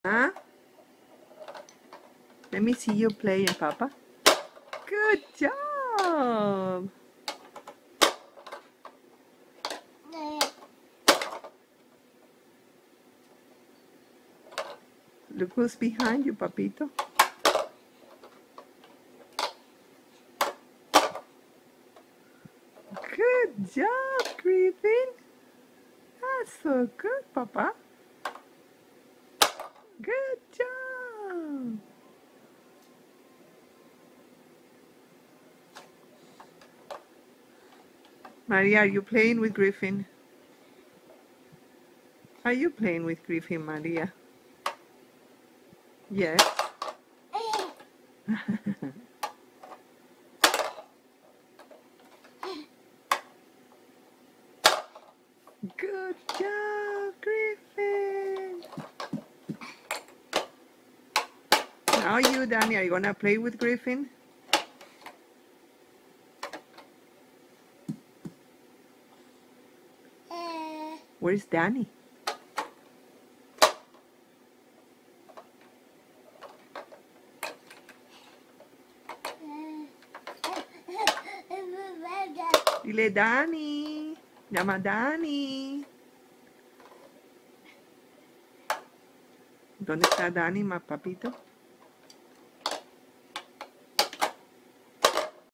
Huh? Let me see you playing, Papa. Good job. Look who's behind you, Papito. Good job, Griffin. That's so good, Papa. Good job. Maria, are you playing with Griffin? Are you playing with Griffin, Maria? Yes. Good job, Griffin. Now you, Danny, are you gonna play with Griffin? Where's Danny? Dile Danny. Llama Danny. ¿Dónde está Danny, papito?